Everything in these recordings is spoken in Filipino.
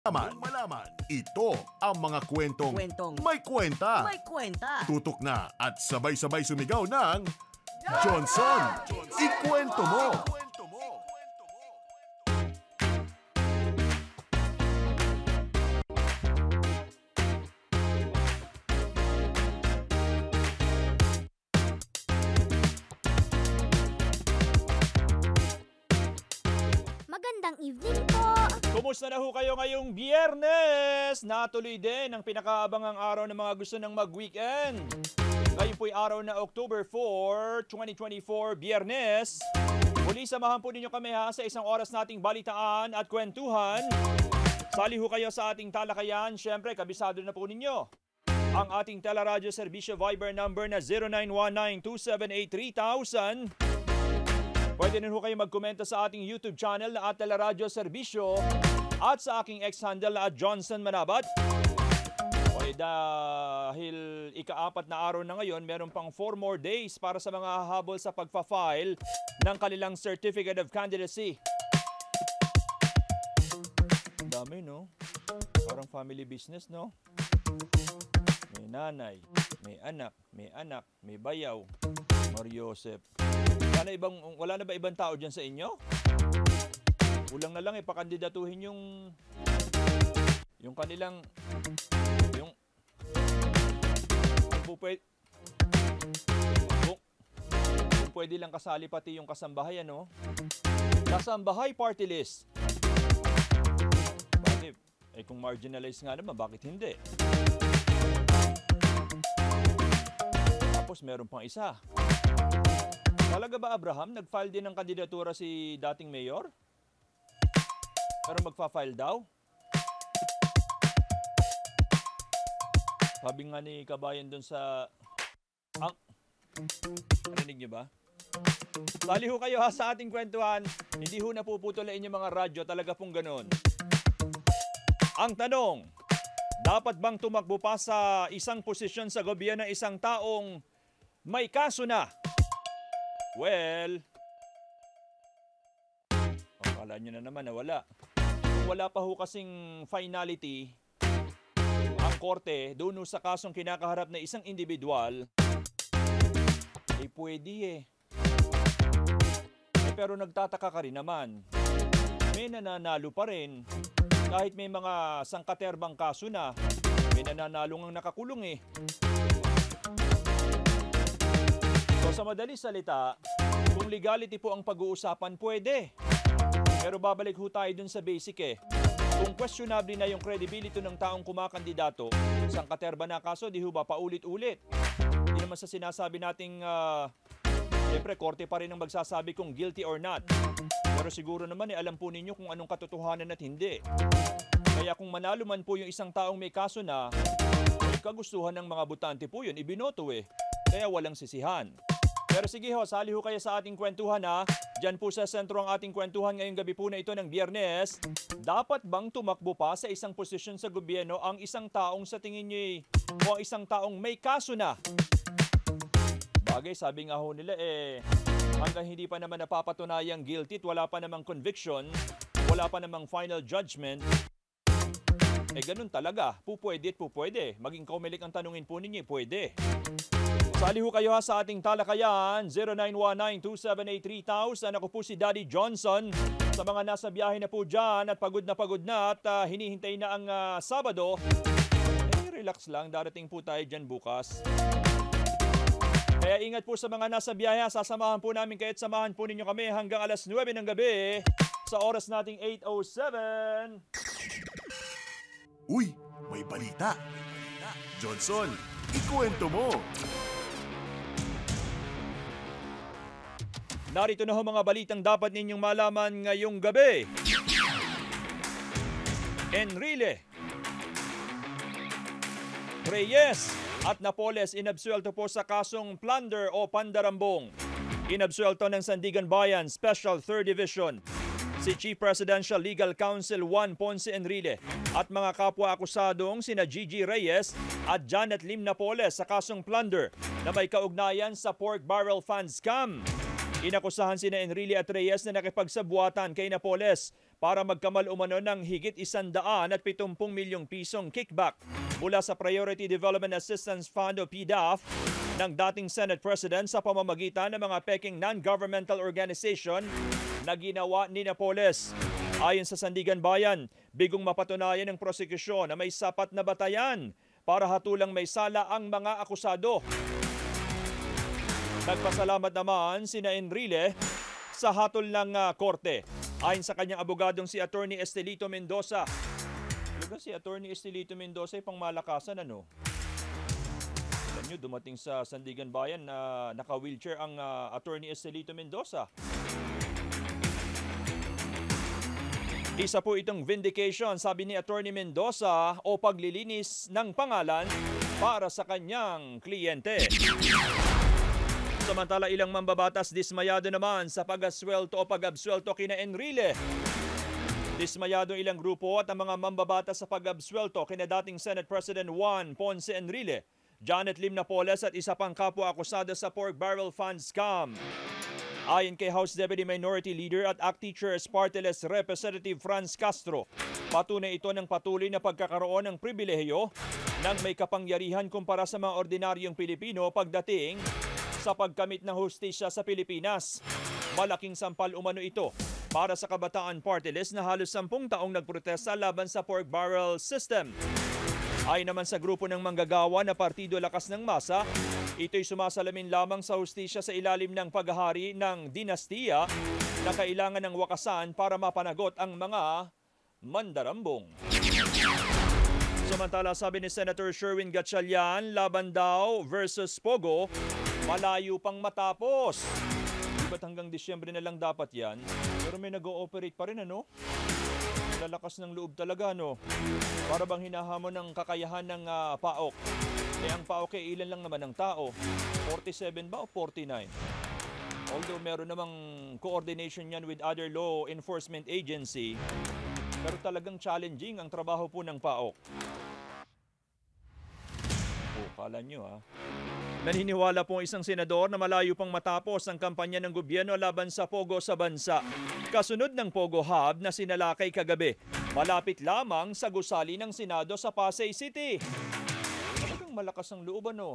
Malaman. Ito ang mga kwentong may kwenta. Tutok na at sabay-sabay sumigaw ng Johnson, ikwento mo! Magandang evening po! Kumusta na ho kayo ngayong Biyernes? Natuloy din ang pinakaabangang araw ng mga gusto ng mag-weekend. Ngayon po'y araw na October 4, 2024, Biyernes. Muli samahan po ninyo kami sa isang oras nating balitaan at kwentuhan. Sali ho kayo sa ating talakayan. Siyempre, kabisado na po ninyo ang ating teleradyo serbisyo Viber number na 0919-278-3000. Pwede rin ho kayo magkomento sa ating YouTube channel na @teleradyo serbisyo at sa aking ex-handle na @Johnson Manabat. Okay, dahil ika-4 na araw na ngayon, meron pang 4 more days para sa mga hahabol sa pagpa-file ng kanilang Certificate of Candidacy. Dami, no? Parang family business, no? May nanay, may anak, may bayaw, Mariosep. Wala na ba ibang tao dyan sa inyo? Kulang na lang ipakandidatuhin yung kanilang kung pwede lang kasali pati yung kasambahay, ano? Kasambahay party list. Bakit? Kung marginalized nga naman, bakit hindi? Tapos meron pang isa. Talaga ba, Abraham, nag-file din ng kandidatura si dating mayor? Pero magfa-file daw? Sabi nga ni Kabayan dun sa... Narinig niyo ba? Sali ho kayo sa ating kwentuhan. Hindi ho napuputulain yung mga radyo. Talaga pong ganun. Ang tanong, dapat bang tumakbo pa sa isang posisyon sa gobyerno ng isang taong may kaso na? Well, akala nyo na naman na wala. Kung wala pa ho kasing finality ang korte doon sa kasong kinakaharap na isang individual, pwede pero nagtataka ka rin naman. May nananalo pa rin. Kahit may mga sangkaterbang kaso na, may nananalo ngang nakakulong So sa madaling salita, kung legality po ang pag-uusapan, pwede. Pero babalik ho tayo dun sa basic Kung questionable na yung credibility ng taong kumakandidato, sangkaterba na kaso, di ho ba paulit-ulit? Hindi naman sa sinasabi nating, siyempre, korte pa rin ang magsasabi kung guilty or not. Pero siguro naman alam po ninyo kung anong katotohanan at hindi. Kaya kung manalo man po yung isang taong may kaso na, kagustuhan ng mga botante po yun, ibinoto Kaya walang sisihan. Pero sige sali ho kayo sa ating kwentuhan Diyan po sa sentro ang ating kwentuhan ngayong gabi po na ito ng Biyernes. Dapat bang tumakbo pa sa isang posisyon sa gobyerno ang isang taong sa tingin niyo o ang isang taong may kaso na? Bagay, sabi nga ho nila hanggang hindi pa naman napapatunayang guilty at wala pa namang conviction, wala pa namang final judgment, ganun talaga. Pupwede. Maging kaumilik ang tanungin po ninyo, pwede. Sali ho kayo sa ating talakayan, 0919-278-3000. Ako po si Daddy Johnson. Sa mga nasa biyahe na po dyan at pagod na at hinihintay na ang Sabado, relax lang, darating po tayo dyan bukas. Kaya ingat po sa mga nasa biyahe, sasamahan po namin kayo at samahan po ninyo kami hanggang alas 9 ng gabi sa oras nating 8:07. Uy, may balita. Johnson, ikwento mo! Narito na ho mga balitang dapat ninyong malaman ngayong gabi. Enrile, Reyes at Napoles inabsuelto po sa kasong plunder o pandarambong. Inabsuelto ng Sandigan Bayan Special 3rd Division si Chief Presidential Legal Counsel Juan Ponce Enrile at mga kapwa-akusadong sina Gigi Reyes at Janet Lim Napoles sa kasong plunder na may kaugnayan sa pork barrel fund scam. Inakusahan sina Enrile at Reyes na nakipagsabuatan kay Napoles para magkamal umano ng higit 170 milyong pisong kickback mula sa Priority Development Assistance Fund o PDAF ng dating Senate President sa pamamagitan ng mga peking non-governmental organization na ginawa ni Napoles. Ayon sa Sandigan Bayan, bigong mapatunayan ng prosekusyon na may sapat na batayan para hatulang may sala ang mga akusado. Nagpasalamat naman sina Enrile sa hatol ng korte. Ayon sa kanyang abogadong si Attorney Estelito Mendoza. Talaga si Attorney Estelito Mendoza ay pangmalakasan ano? Alam nyo, dumating sa Sandigan Bayan na naka-wheelchair ang Attorney Estelito Mendoza. Isa po itong vindication, sabi ni Attorney Mendoza, o paglilinis ng pangalan para sa kanyang kliyente. Samantala, ilang mambabatas dismayado naman sa pag-aswelto o pag-abswelto kina Enrile. Dismayado ilang grupo at ang mga mambabatas sa pag-abswelto kina dating Senate President Juan Ponce Enrile, Janet Lim Napoles at isa pang kapwa-akusado sa pork barrel fund scam. Ayon kay House Deputy Minority Leader at ACT Chairs Party List Representative Franz Castro, patunay ito ng patuloy na pagkakaroon ng pribilehiyo ng may kapangyarihan kumpara sa mga ordinaryong Pilipino pagdating sa pagkamit ng hustisya sa Pilipinas. Malaking sampal umano ito para sa Kabataan Party List na halos 10 taong nagprotesta laban sa pork barrel system. Ayon naman sa grupo ng manggagawa na Partido Lakas ng Masa, ito'y sumasalamin lamang sa hustisya sa ilalim ng paghahari ng dinastiya na kailangan ng wakasan para mapanagot ang mga mandarambong. Samantala, sabi ni Senator Sherwin Gatchalian, laban daw versus Pogo, malayo pang matapos. Ba't hanggang Disyembre na lang dapat yan? Pero may nag-ooperate pa rin ano? Lalakas ng loob talaga no? Para bang hinahamon ng kakayahan ng PAOK. Ang PAOK ay ilan lang naman ng tao? 47 ba o 49? Although meron namang coordination yan with other law enforcement agency, pero talagang challenging ang trabaho po ng PAOK. Kala nyo ha? Naniniwala po isang senador na malayo pang matapos ang kampanya ng gobyerno laban sa Pogo sa bansa. Kasunod ng Pogo Hub na sinalakay kagabi, malapit lamang sa gusali ng Senado sa Pasay City. Talagang malakas ang loob ano?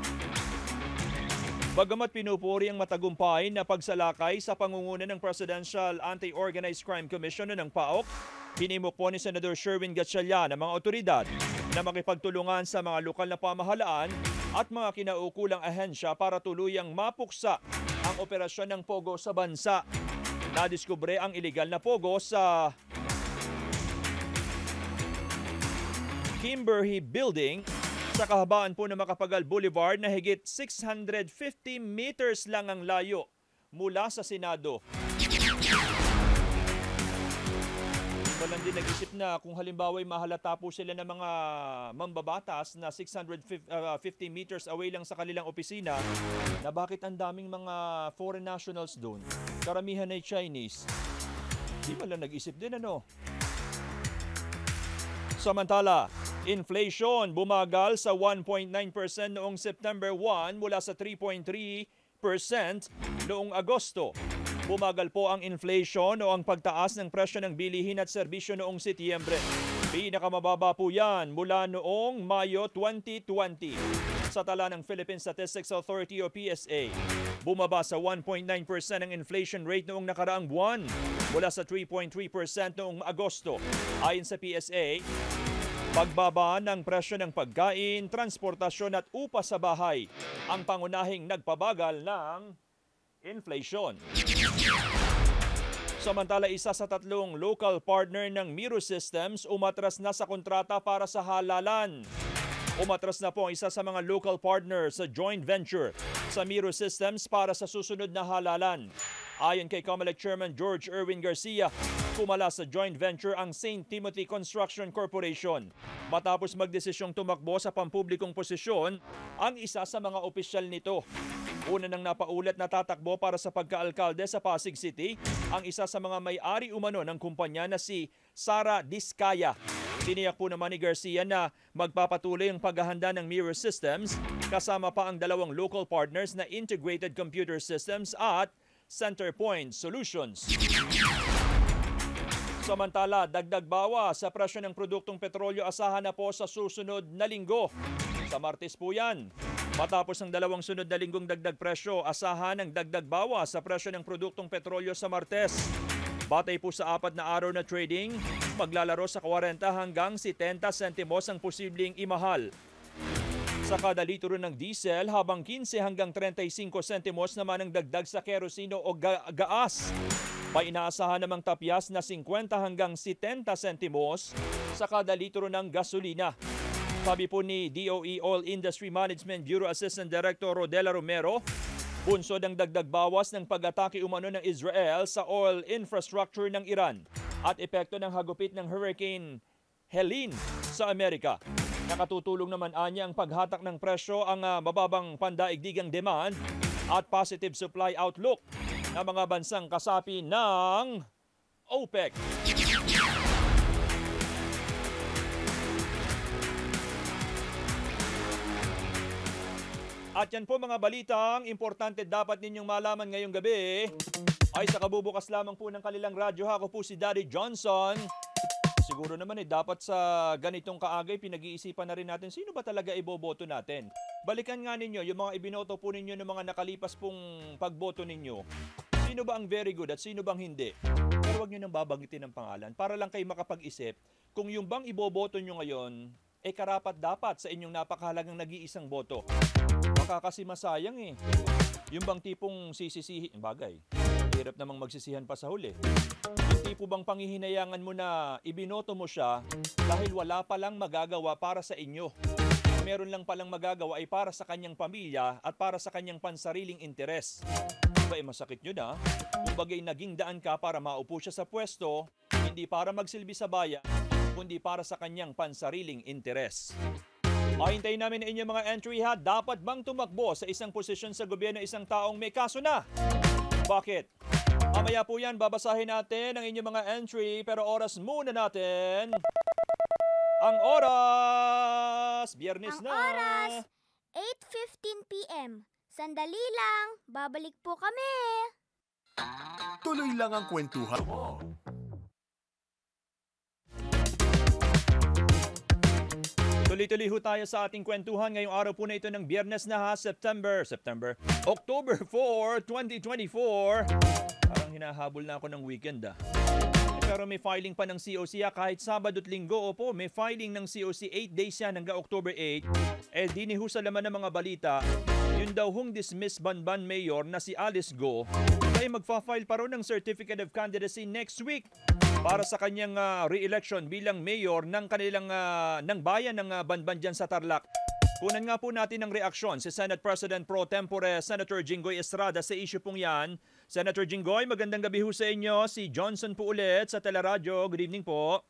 Bagamat pinupuri ang matagumpay na pagsalakay sa pangunguna ng Presidential Anti-Organized Crime Commission ng PAOK, hinimok po ni Senador Sherwin Gatchalian ang mga otoridad na makipagtulungan sa mga lokal na pamahalaan at mga kinaukulang ahensya para tuluyang mapuksa ang operasyon ng Pogo sa bansa. Nadiskubre ang iligal na Pogo sa Kimberly Building sa kahabaan po ng Macapagal Boulevard na higit 650 meters lang ang layo mula sa Senado. Walang din nag-isip na kung halimbawa ay mahalata po sila ng mga mambabatas na 650 meters away lang sa kanilang opisina, na bakit ang daming mga foreign nationals doon? Karamihan ay Chinese. Di ba lang nag-isip din ano? Samantala, inflation bumagal sa 1.9% noong September 1 mula sa 3.3% noong Agosto. Bumagal po ang inflation o ang pagtaas ng presyo ng bilihin at serbisyo noong Setyembre. Pinakamababa po yan mula noong Mayo 2020. Sa tala ng Philippine Statistics Authority o PSA, bumaba sa 1.9% ang inflation rate noong nakaraang buwan mula sa 3.3% noong Agosto. Ayon sa PSA, pagbaba ng presyo ng pagkain, transportasyon at upa sa bahay ang pangunahing nagpabagal ng inflation. Samantala, isa sa 3 local partner ng Miro Systems umatras na sa kontrata para sa halalan. Umatras na po ang isa sa mga local partners sa joint venture sa Miro Systems para sa susunod na halalan. Ayon kay COMELEC Chairman George Erwin Garcia, pumala sa joint venture ang St. Timothy Construction Corporation matapos magdesisyong tumakbo sa pampublikong posisyon ang isa sa mga opisyal nito. Una nang napaulat na tatakbo para sa pagkaalkalde sa Pasig City ang isa sa mga may-ari umano ng kumpanya na si Sara Diskaya. Tiniyak po naman ni Garcia na magpapatuloy ang paghahanda ng Miro Systems kasama pa ang 2 local partners na Integrated Computer Systems at Centerpoint Solutions. Samantala, dagdag bawas sa presyo ng produktong petrolyo asahan na po sa susunod na linggo. Sa Martes po yan. Matapos ang dalawang sunod na linggong dagdag presyo, asahan ang dagdag bawas sa presyo ng produktong petrolyo sa Martes. Batay po sa 4 na araw na trading, maglalaro sa 40 hanggang 70 sentimos ang posibleng imahal. Sa kada litro ng diesel, habang 15 hanggang 35 sentimos naman ang dagdag sa kerosino o gaas. May inaasahan namang tapyas na 50 hanggang 70 sentimos sa kada litro ng gasolina. Sabi po ni DOE Oil Industry Management Bureau Assistant Director Rodela Romero, bunsod ang dagdag bawas ng pag-atake umano ng Israel sa oil infrastructure ng Iran at epekto ng hagupit ng Hurricane Helene sa Amerika. Nakatutulong naman anya ang paghatak ng presyo ang mababang pandaigdigang demand at positive supply outlook ng mga bansang kasapi ng OPEC. At yan po mga balitang importante dapat ninyong malaman ngayong gabi ay sa kabubukas lamang po ng kanilang radyo. Ako po si Daddy Johnson. Siguro naman dapat sa ganitong kaagay pinag-iisipan na rin natin sino ba talaga iboboto natin. Balikan nga ninyo yung mga ibinoto po ninyo ng mga nakalipas pong pagboto ninyo. Sino ba ang very good at sino bang hindi? Pero huwag nyo nang babanggitin ng pangalan para lang kayo makapag-isip kung yung bang iboboto nyo ngayon karapat-dapat sa inyong napakahalagang nag-iisang boto. Baka kasi masayang Yung bang tipong sisisihin, bagay, hirap namang magsisihan pa sa huli. Yung tipo bang panghihinayangan mo na ibinoto mo siya dahil wala palang magagawa para sa inyo. Meron lang palang magagawa ay para sa kanyang pamilya at para sa kanyang pansariling interes. Masakit yun Kung bagay naging daan ka para maupo siya sa pwesto, hindi para magsilbi sa bayan, kundi para sa kanyang pansariling interes. Hintayin namin ang inyong mga entry Dapat bang tumakbo sa isang posisyon sa gobyerno isang taong may kaso na? Bakit? Mamaya po yan, babasahin natin ang inyong mga entry pero oras muna natin. Ang oras! Biyernes na! Ang oras, 8:15 p.m. Sandali lang, babalik po kami. Tuloy lang ang kwentuhan mo. Tuloy-tuloy tayo sa ating kwentuhan ngayong araw po na ito ng Biyernes na October 4, 2024. Parang hinahabol na ako ng weekend Pero may filing pa ng COC kahit Sabado at Linggo. Opo, may filing ng COC 8 days yan hanggang October 8. Diniho sa laman ng mga balita, yun daw hong dismiss Banban Mayor na si Alice Go ay magfa-file pa rin ng Certificate of Candidacy next week para sa kanyang re-election bilang mayor ng kanilang ng bayan ng Banban dyan sa Tarlac. Kunan nga po natin ng reaksyon si Senate President Pro Tempore Senator Jinggoy Estrada sa issue pong yan. Senator Jinggoy, magandang gabi ho sa inyo. Si Johnson po ulit sa Teleradyo. Good evening po.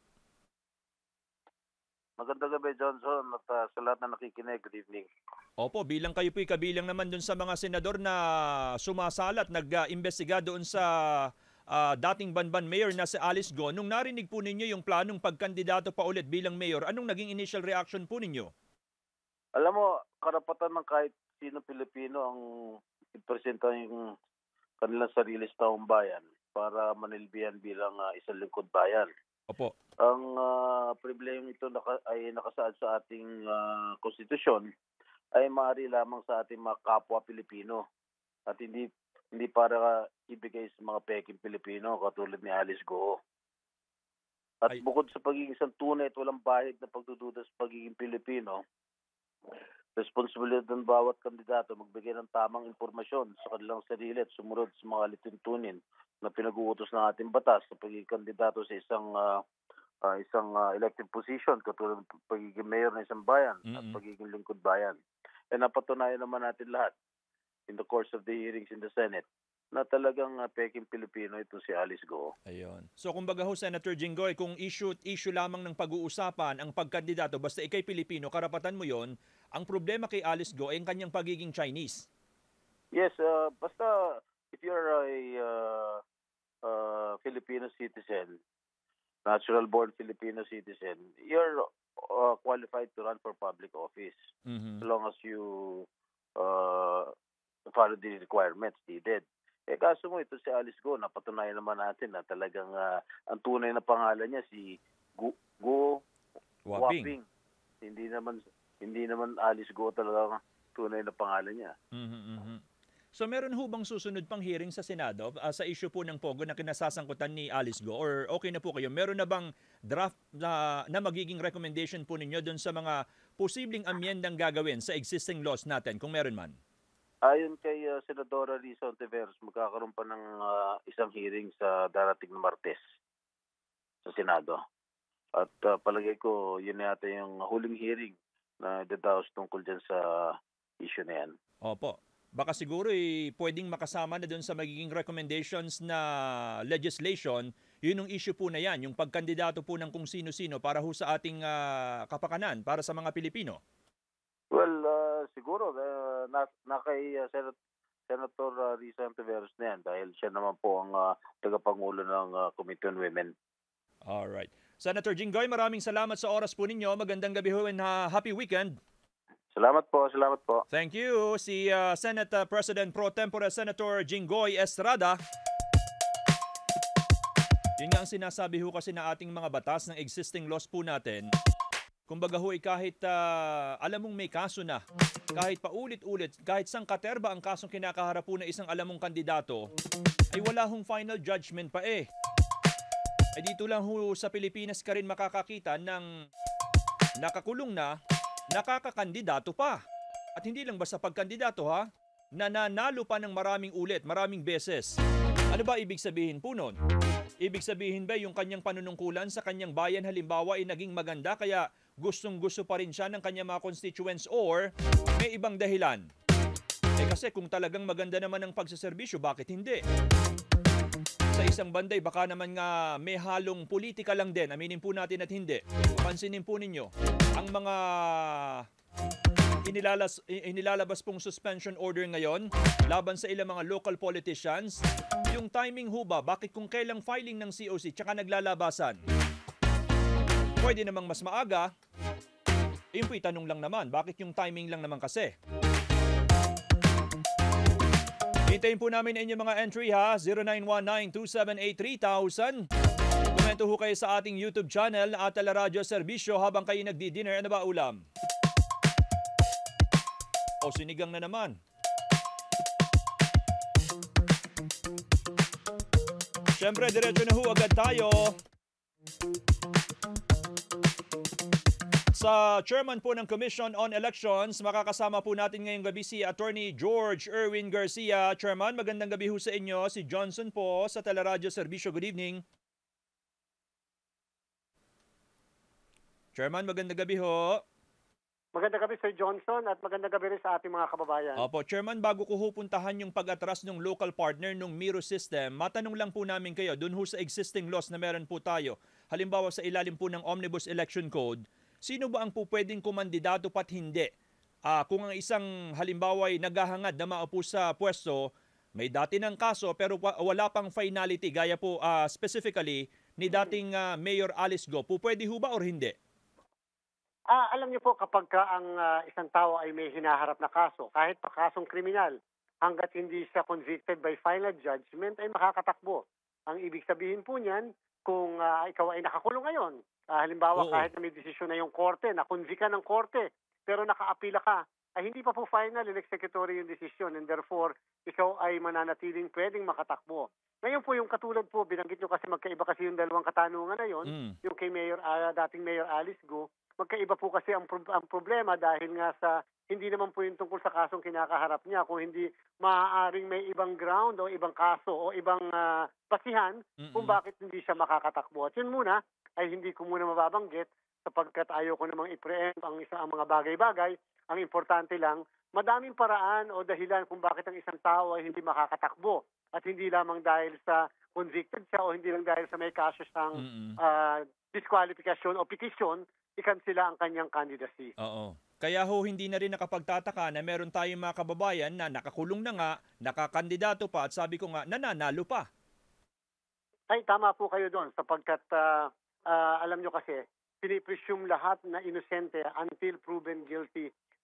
Magandang gabi, Johnson, at sa lahat na nakikinig, good evening. Opo, bilang kayo po'y kabilang naman dun sa mga senador na sumasalat, nag-imbestiga doon sa dating Banban Mayor na si Alice Go. Nung narinig po ninyo yung planong pagkandidato pa ulit bilang mayor, anong naging initial reaction po ninyo? Alam mo, karapatan ng kahit sino Pilipino ang ipresenta yung kanilang sarili sa taong bayan para manilbihan bilang isang lingkod bayan. Opo. Ang problema ito ay nakasaad sa ating konstitusyon ay maaari lamang sa ating mga kapwa Pilipino at hindi para ibigay sa mga peking Pilipino katulad ni Alice Go. At bukod sa pagiging isang tunay at walang bahid na pagdududa sa pagiging Pilipino, responsibilidad ng bawat kandidato magbigay ng tamang impormasyon sa kanilang sarili at sumunod sa mga lituntunin na pinag-uutos ng ating batas sa pagiging kandidato sa isang elective position katulad ng pagiging mayor ng isang bayan at pagiging lingkod bayan. Napatunayan naman natin lahat in the course of the hearings in the Senate na talagang peking Pilipino ito si Alice Go. Ayun. So kumbaga ho, Senator Jinggoy, kung issue lamang ng pag-uusapan ang pagkandidato, basta ikay Pilipino, karapatan mo yon. Ang problema kay Alice Go ay ang kanyang pagiging Chinese. Yes, basta if you're a Filipino citizen, natural-born Filipino citizen, you're qualified to run for public office as long as you follow the requirements needed. Kaso mo ito si Alice Go, napatunayan naman natin na talagang ang tunay na pangalan niya si Go Waping. Waping. Hindi naman Alice Go talaga ang tunay na pangalan niya. So meron ho bang susunod pang hearing sa Senado sa issue po ng Pogo na kinasasangkutan ni Alice Go? Or okay na po kayo? Meron na bang draft na magiging recommendation po ninyo doon sa mga posibleng amyendang gagawin sa existing laws natin, kung meron man? Ayon kay Senadora Risa Ontiveros, magkakaroon pa ng isang hearing sa darating na Martes sa Senado. At palagay ko, yun na yata yung huling hearing na dadaos tungkol dyan sa issue na yan. Opo. Baka siguro pwedeng makasama na doon sa magiging recommendations na legislation, yun yung issue po na yan, yung pagkandidato po ng kung sino-sino para ho sa ating kapakanan, para sa mga Pilipino. Well, siguro na kay Senator Risa Ontiveros na yan dahil siya naman po ang tagapangulo ng Committee on Women. Alright. Senator Jinggoy, maraming salamat sa oras po ninyo. Magandang gabi ho and happy weekend. Salamat po, salamat po. Thank you. Si Senate President Pro Tempore Senator Jinggoy Estrada. Yun nga ang sinasabi ho kasi na ating mga batas ng existing laws po natin. Kumbaga ho kahit alam mong may kaso na, kahit paulit-ulit, kahit sang katerba ang kasong kinakaharap po na isang alam mong kandidato, ay wala hong final judgment pa eh. Ay dito lang ho sa Pilipinas ka rin makakakita ng nakakulong na, nakakakandidato pa. At hindi lang basta pagkandidato ha, nananalo pa ng maraming ulit, maraming beses. Ano ba ibig sabihin po nun? Ibig sabihin ba yung kanyang panunungkulan sa kanyang bayan halimbawa ay naging maganda kaya gustong-gusto pa rin siya ng kanyang mga constituents or may ibang dahilan? Kasi kung talagang maganda naman ang pagsaserbisyo, bakit hindi? Sa isang banday, baka naman nga may halong politika lang din. Aminin po natin at hindi. Pansinin po ninyo, ang mga inilalabas pong suspension order ngayon laban sa ilang mga local politicians, yung timing ho ba, bakit kung kailang filing ng COC tsaka naglalabasan? Pwede namang mas maaga. Yun po'y tanong lang naman, bakit yung timing lang naman kasi? Hintayin po namin inyong mga entry ha, 0919-278-3000. Komento ho kayo sa ating YouTube channel at Teleradyo Serbisyo habang kayo nagdi-dinner. Ano ba ulam? O sinigang na naman. Siyempre, diretso na ho agad tayo sa chairman po ng Commission on Elections. Makakasama po natin ngayong gabi si Attorney George Erwin Garcia. Chairman, magandang gabi ho sa inyo. Si Johnson po sa Teleradyo Serbisyo. Good evening. Chairman, magandang gabi ho. Magandang gabi Sir Johnson at magandang gabi rin sa ating mga kababayan. Opo, Chairman, bago ko ho puntahan yung pag-atras ng local partner ng Miro system, matanong lang po namin kayo, dun ho sa existing laws na meron po tayo, halimbawa sa ilalim po ng Omnibus Election Code, sino ba ang po pwedeng kumandidato pat hindi? Kung ang isang halimbawa ay naghahangad na maupo sa pwesto, may dati ng kaso pero wala pang finality, gaya po specifically ni dating Mayor Alice Go, po pwede ho ba or hindi? Alam niyo po kapag ang isang tao ay may hinaharap na kaso, kahit pa kasong kriminal, hanggat hindi siya convicted by final judgment ay makakatakbo. Ang ibig sabihin po niyan, kung ikaw ay nakakulong ngayon, halimbawa kahit na may desisyon na yung korte, na-convict ka ng korte, pero nakaapila ka, ay hindi pa po final and executory yung desisyon and therefore ikaw ay mananatiling pwedeng makatakbo. Ngayon po yung katulad po, binanggit nyo kasi magkaiba kasi yung dalawang katanungan na yon, yung kay dating Mayor Alice Go, magkaiba po kasi ang problema dahil nga sa hindi naman po yung tungkol sa kasong kinakaharap niya, kung hindi maaaring may ibang ground o ibang kaso o ibang basihan kung bakit hindi siya makakatakbo. At yun muna ay hindi ko muna mababanggit sapagkat ayaw ko namang i-preempt ang mga bagay-bagay. Ang importante lang, madaming paraan o dahilan kung bakit ang isang tao ay hindi makakatakbo at hindi lamang dahil sa convicted siya o hindi lang dahil sa may kaso siyang disqualification o petition, ikansila ang kanyang candidacy. Oo. Kaya ho hindi na rin nakapagtataka na meron tayong mga kababayan na nakakulong na nga, nakakandidato pa at sabi ko nga nananalo pa. Ay, tama po kayo doon sapagkat alam nyo kasi, pinipresume lahat na inosente until proven guilty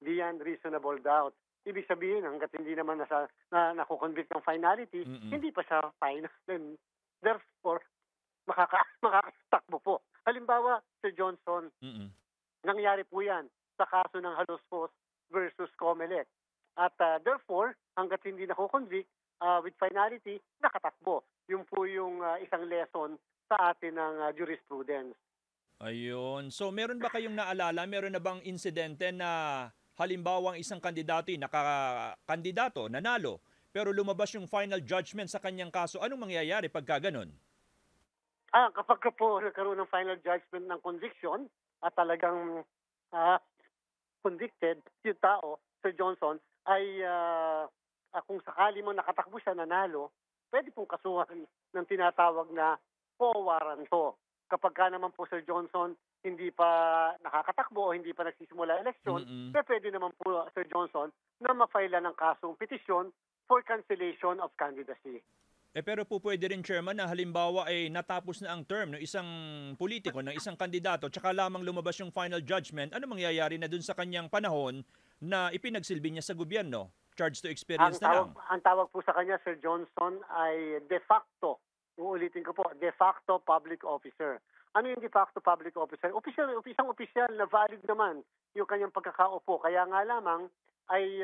beyond reasonable doubt. Ibig sabihin, hanggat hindi naman nakukonvict ng finality, hindi pa siya final. And therefore, makakatakbo po. Halimbawa, Sir Johnson, nangyari po yan sa kaso ng Halos-Fos versus Comelec. At therefore, hanggat hindi nakukonvict with finality, nakatakbo. Yun po yung isang lesson sa atin ng jurisprudence. Ayun. So meron ba kayong naalala, meron na bang insidente na halimbawa ang isang kandidato nakakandidato, nanalo, pero lumabas yung final judgment sa kanyang kaso, anong mangyayari pagka ganun? Kapag po nagkaroon ng final judgment ng conviction at talagang convicted yung tao, Sir Johnson, ay kung sakali mo nakatakbo siya, nanalo, pwede pong kasuhan ng tinatawag na quo warranto. Kapag ka naman po, Sir Johnson, hindi pa nakakatakbo o hindi pa nagsisimula eleksyon, pwede naman po, Sir Johnson, na ma-file ng kasong petisyon for cancellation of candidacy. Pero po pwede rin, Chairman, na halimbawa ay natapos na ang term ng isang politiko, ng isang kandidato, tsaka lamang lumabas yung final judgment, ano mangyayari na dun sa kanyang panahon na ipinagsilbi niya sa gobyerno? Charge to experience na lang. Ang tawag po sa kanya, Sir Johnson, ay de facto, uulitin ko po, de facto public officer. Ano yung de facto public officer? Isang opisyal na valid naman yung kanyang pagkakaupo. Kaya nga lamang ay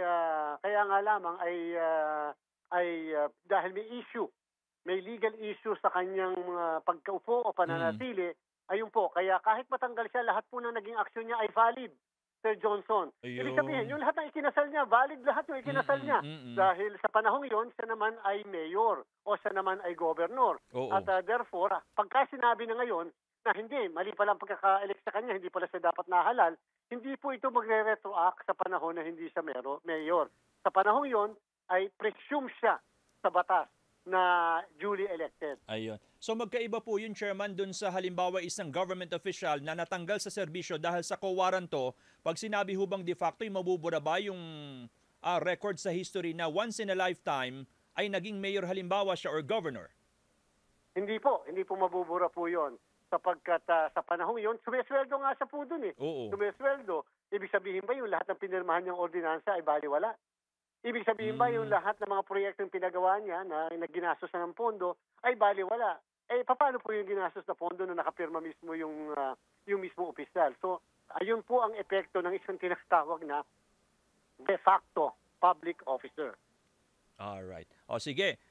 dahil may legal issue sa kanyang pagkaupo o pananatili, ayun po, kaya kahit matanggal siya, lahat po ng naging aksyon niya ay valid, Sir Johnson. Ibig sabihin, yung lahat ng ikinasal niya, valid lahat yung ikinasal niya. Dahil sa panahong yon, siya naman ay mayor o siya naman ay governor. At therefore, pagka sinabi na ngayon na hindi, mali pala ang pagkaka-elect sa kanya, hindi pala siya dapat nahalal, hindi po ito magre-retroact sa panahon na hindi siya mayor. Sa panahong yon, ay presume siya sa batas na duly elected. Ayun. So magkaiba po yun, Chairman, dun sa halimbawa isang government official na natanggal sa serbisyo dahil sa quo warranto, pag sinabi hubang de facto, mabubura ba yung record sa history na once in a lifetime ay naging mayor halimbawa siya or governor? Hindi po mabubura po yun. Sapagkat sa panahong yun, sumesweldo nga siya po dun eh. Sumesweldo. Ibig sabihin ba yung lahat ng pinirmahan niyang ordinansa ay baliwala? Ibig sabihin ba yung lahat ng mga proyektong pinagawa niya na ginastos na ng pondo ay baliwala? Paano po yung ginastos na pondo na nakapirma mismo yung mismo opisyal? So, ayun po ang epekto ng isang tinatawag na de facto public officer. Alright. O sige,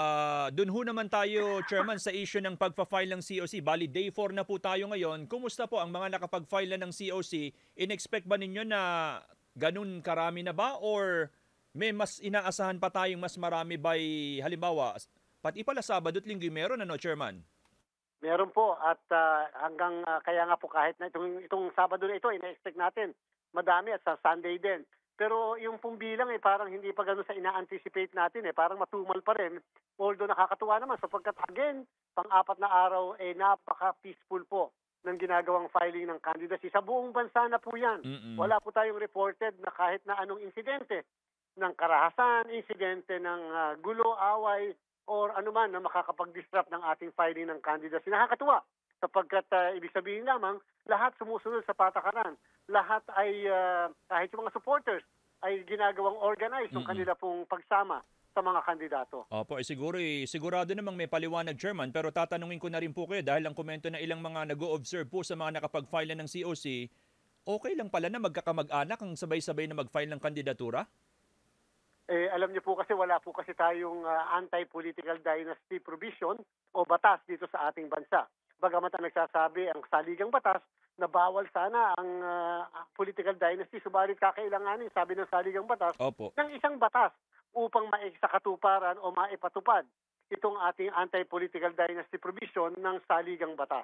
dun ho naman tayo, Chairman, sa issue ng pagpa-file ng COC. Bali, day 4 na po tayo ngayon. Kumusta po ang mga nakapag-file na ng COC? In-expect ba ninyo na ganun karami na ba or may mas inaasahan pa tayong mas marami by halimbawa, pati pala Sabado at Linggo meron, Chairman? Meron po at hanggang kaya nga po kahit na itong Sabado na ito, ina-expect natin madami at sa Sunday din. Pero yung pong bilang parang hindi pa gano'n sa ina-anticipate natin parang matumal pa rin. Although nakakatuwa naman sapagkat again, pang-apat na araw napaka-peaceful po ng ginagawang filing ng candidacy. Sa buong bansa na po yan. Wala po tayong reported na kahit na anong insidente ng karahasan, insidente ng gulo, away, or anuman na makakapag-disrupt ng ating filing ng candidacy. Nakakatuwa sapagkat ibig sabihin lamang, lahat sumusunod sa patakaran. Lahat ay, kahit yung mga supporters, ay ginagawang organized yung kanila pong pagsama sa mga kandidato. Opo, sigurado namang may paliwanag, Chairman, pero tatanungin ko na rin po kayo dahil ang komento na ilang mga nag-o-observe po sa mga nakapag-file ng COC, okay lang pala na magkakamag-anak ang sabay-sabay na mag-file ng kandidatura? Alam niyo po kasi wala po kasi tayong anti-political dynasty provision o batas dito sa ating bansa. Bagamat ang nagsasabi ang saligang batas na bawal sana ang political dynasty, subalit kakailanganin, sabi ng saligang batas, ng isang batas upang maisakatuparan o maipatupad itong ating anti-political dynasty provision ng saligang batas.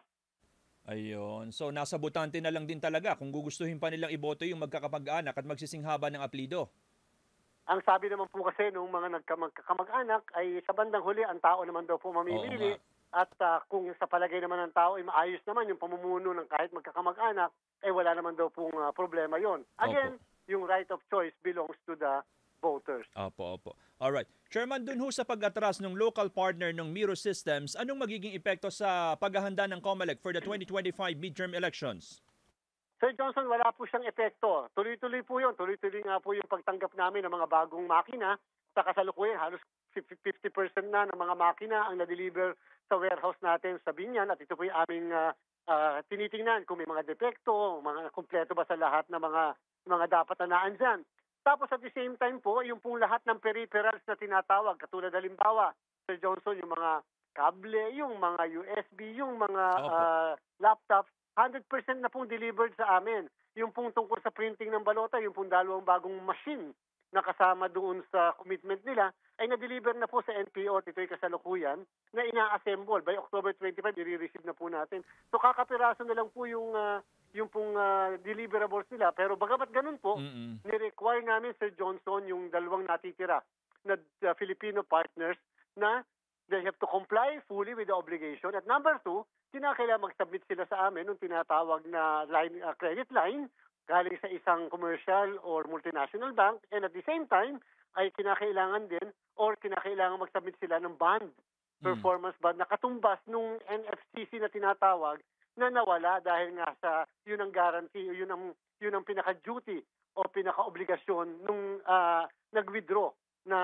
Ayun. So nasa botante na lang din talaga kung gugustuhin pa nilang iboto yung magkakamag-anak at magsisinghaba ng apelyido. Ang sabi naman po kasi nung mga nagkamag-anak ay sa bandang huli ang tao naman daw po mamimili at kung sa palagay naman ng tao ay maayos naman yung pamumuno ng kahit magkakamag-anak ay wala naman daw pong problema yon. Again, yung right of choice belongs to the voters. Opo. Alright. Chairman, dun ho sa pag-atras ng local partner ng Miro Systems, anong magiging epekto sa paghahanda ng COMELEC for the 2025 midterm elections? Sir Johnson, wala po siyang epekto. Tuloy-tuloy po yun. Tuloy-tuloy nga po yung pagtanggap namin ng mga bagong makina. Sa kasalukuyan, halos 50% na ng mga makina ang na-deliver sa warehouse natin sa Binyan. At ito po yung aming tinitingnan kung may mga depekto, mga kumpleto ba sa lahat ng mga dapat na naandyan. Tapos at the same time po, yung pong lahat ng peripherals na tinatawag, katulad halimbawa, Sir Johnson, yung mga kable, yung mga USB, yung mga laptops, 100% na pong delivered sa amin. Yung pong tungkol sa printing ng balota, yung pong dalawang bagong machine na kasama doon sa commitment nila, ay na-deliver na po sa NPO at ito'y kasalukuyan na ina-assemble. By October 25, i-receive na po natin. So kakapiraso na lang po yung pong deliverables nila. Pero bagamat ganun po, ni-require namin, Sir Johnson, yung dalawang natitira na Filipino partners na they have to comply fully with the obligation. At number 2, kinakailangan mag-submit sila sa amin ng tinatawag na credit line galing sa isang commercial or multinational bank, and at the same time ay kinakailangan din or kinakailangan mag-submit sila ng bond, performance bond na katumbas nung NFCC na tinatawag na nawala dahil nga sa yun ang guarantee, yun ang pinaka-duty o pinaka-obligasyon nung nag-withdraw na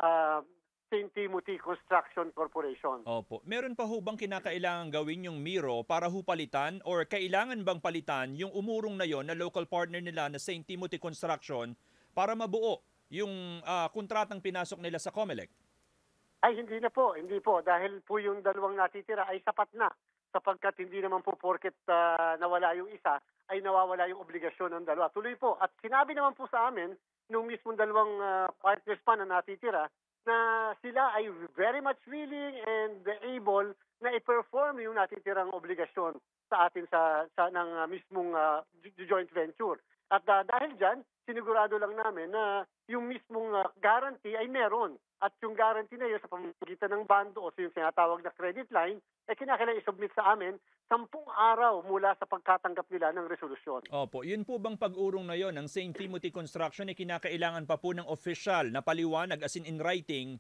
St. Timothy Construction Corporation. Opo. Meron pa ho bang kinakailangan gawin yung Miro para ho palitan or kailangan bang palitan yung umurong na yon na local partner nila na St. Timothy Construction para mabuo yung kontratang pinasok nila sa COMELEC? Ay, hindi po. Dahil po yung dalawang natitira ay sapat na sapagkat hindi naman po porket nawala yung isa ay nawawala yung obligasyon ng dalawa. Tuloy po. At sinabi naman po sa amin nung mismong dalawang partners pa na natitira na sila ay very much willing and able na i-perform yung natitirang obligasyon sa atin ng mismong joint venture. At dahil dyan, sinigurado lang namin na yung mismong guarantee ay meron. At yung guarantee na yun sa pamamagitan ng bando o yung tinatawag na credit line, ay kinakailangan i-submit sa amin 10 araw mula sa pagkatanggap nila ng resolusyon. Opo, yun po bang pag-urong na yon ng St. Timothy Construction ay kinakailangan pa po ng official na paliwanag as in writing